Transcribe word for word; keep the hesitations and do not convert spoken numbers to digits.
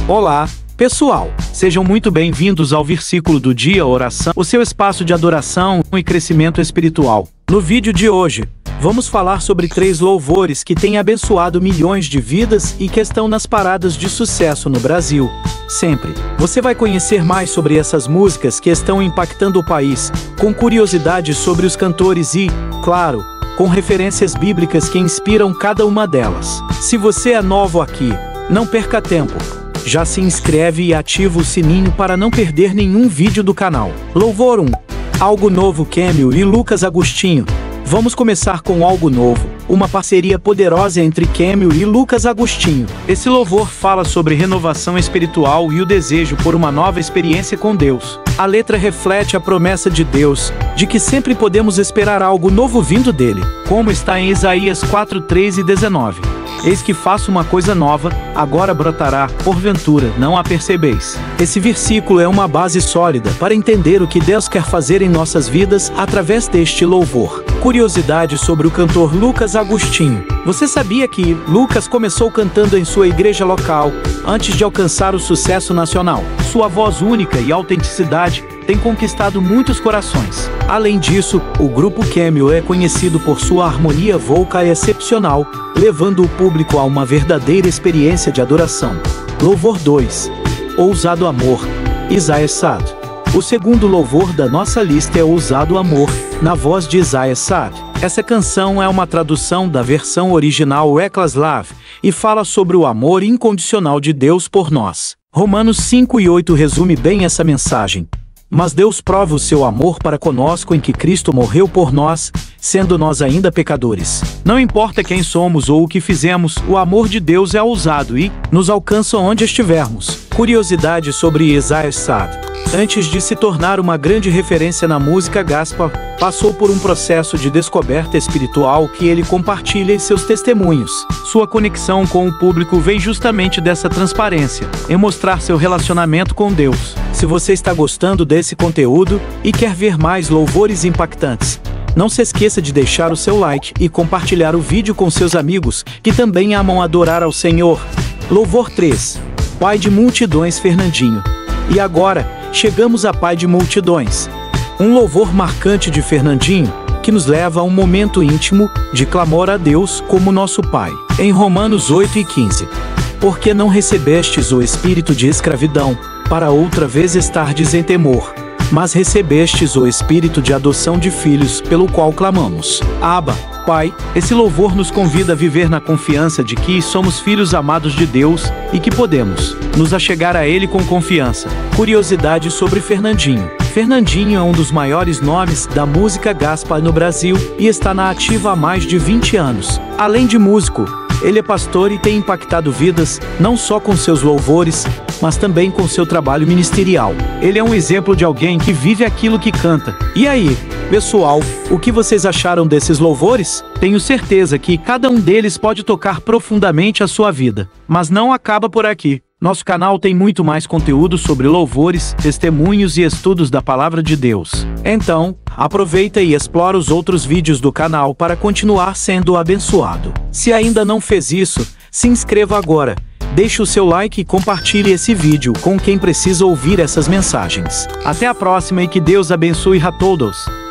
Olá, pessoal! Sejam muito bem-vindos ao Versículo do Dia Oração, o seu espaço de adoração e crescimento espiritual. No vídeo de hoje, vamos falar sobre três louvores que têm abençoado milhões de vidas e que estão nas paradas de sucesso no Brasil. Sempre. Você vai conhecer mais sobre essas músicas que estão impactando o país, com curiosidades sobre os cantores e, claro, com referências bíblicas que inspiram cada uma delas. Se você é novo aqui, não perca tempo. Já se inscreve e ativa o sininho para não perder nenhum vídeo do canal. Louvor um. Algo Novo, Cameo e Lucas Agostinho. Vamos começar com Algo Novo, uma parceria poderosa entre Cameo e Lucas Agostinho. Esse louvor fala sobre renovação espiritual e o desejo por uma nova experiência com Deus. A letra reflete a promessa de Deus, de que sempre podemos esperar algo novo vindo dele, como está em Isaías quatro, três e dezenove. Eis que faço uma coisa nova, agora brotará, porventura, não a percebeis. Esse versículo é uma base sólida para entender o que Deus quer fazer em nossas vidas através deste louvor. Curiosidade sobre o cantor Lucas Agostinho. Você sabia que Lucas começou cantando em sua igreja local, antes de alcançar o sucesso nacional? Sua voz única e autenticidade tem conquistado muitos corações. Além disso, o grupo Cameo é conhecido por sua harmonia vocal excepcional, levando o público a uma verdadeira experiência de adoração. Louvor dois. Ousado Amor, Isaiah Saad. O segundo louvor da nossa lista é Ousado Amor, na voz de Isaiah Saad. Essa canção é uma tradução da versão original Reckless Love e fala sobre o amor incondicional de Deus por nós. Romanos cinco e oito resume bem essa mensagem. Mas Deus prova o seu amor para conosco em que Cristo morreu por nós, sendo nós ainda pecadores. Não importa quem somos ou o que fizemos, o amor de Deus é ousado e nos alcança onde estivermos. Curiosidade sobre Isaiah Saad. Antes de se tornar uma grande referência na música gospel, passou por um processo de descoberta espiritual que ele compartilha em seus testemunhos. Sua conexão com o público vem justamente dessa transparência, em mostrar seu relacionamento com Deus. Se você está gostando desse conteúdo e quer ver mais louvores impactantes, não se esqueça de deixar o seu like e compartilhar o vídeo com seus amigos que também amam adorar ao Senhor. Louvor três. Pai de Multidões, Fernandinho. E agora, chegamos a Pai de Multidões. Um louvor marcante de Fernandinho, que nos leva a um momento íntimo de clamor a Deus como nosso Pai. Em Romanos oito e quinze. Porque não recebestes o espírito de escravidão, para outra vez estardes em temor, mas recebestes o espírito de adoção de filhos, pelo qual clamamos: Abba, Pai. Esse louvor nos convida a viver na confiança de que somos filhos amados de Deus e que podemos nos achegar a Ele com confiança. Curiosidade sobre Fernandinho. Fernandinho é um dos maiores nomes da música gospel no Brasil e está na ativa há mais de vinte anos. Além de músico, ele é pastor e tem impactado vidas, não só com seus louvores, mas também com seu trabalho ministerial. Ele é um exemplo de alguém que vive aquilo que canta. E aí, pessoal, o que vocês acharam desses louvores? Tenho certeza que cada um deles pode tocar profundamente a sua vida. Mas não acaba por aqui. Nosso canal tem muito mais conteúdo sobre louvores, testemunhos e estudos da Palavra de Deus. Então, aproveita e explora os outros vídeos do canal para continuar sendo abençoado. Se ainda não fez isso, se inscreva agora, deixe o seu like e compartilhe esse vídeo com quem precisa ouvir essas mensagens. Até a próxima e que Deus abençoe a todos!